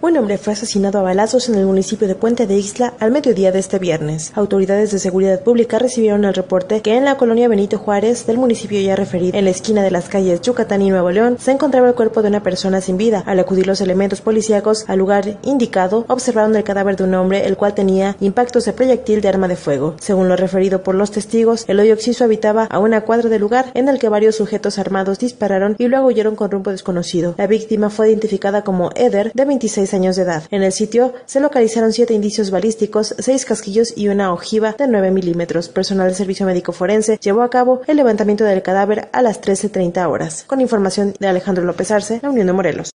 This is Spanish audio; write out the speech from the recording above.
Un hombre fue asesinado a balazos en el municipio de Puente de Ixtla al mediodía de este viernes. Autoridades de seguridad pública recibieron el reporte que en la colonia Benito Juárez del municipio ya referido, en la esquina de las calles Yucatán y Nuevo León, se encontraba el cuerpo de una persona sin vida. Al acudir los elementos policíacos al lugar indicado, observaron el cadáver de un hombre, el cual tenía impactos de proyectil de arma de fuego. Según lo referido por los testigos, el hoyo occiso habitaba a una cuadra del lugar en el que varios sujetos armados dispararon y luego huyeron con rumbo desconocido. La víctima fue identificada como Eder, de 26 años de edad. En el sitio se localizaron 7 indicios balísticos, 6 casquillos y una ojiva de 9 milímetros. Personal del servicio médico forense llevó a cabo el levantamiento del cadáver a las 13:30 horas. Con información de Alejandro López Arce, La Unión de Morelos.